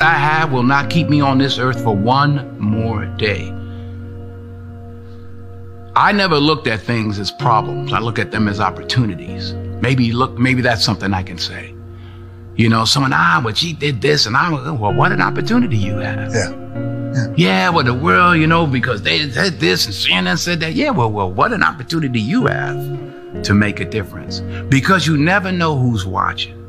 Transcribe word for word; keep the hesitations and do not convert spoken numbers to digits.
I have will not keep me on this earth for one more day. I never looked at things as problems. I look at them as opportunities. Maybe look, maybe that's something I can say. You know, someone, ah, well, she did this, and I was, well, what an opportunity you have. Yeah. Yeah, yeah well, the world, you know, because they said this and Shannon said that. Yeah, well, well, what an opportunity you have to make a difference. Because you never know who's watching.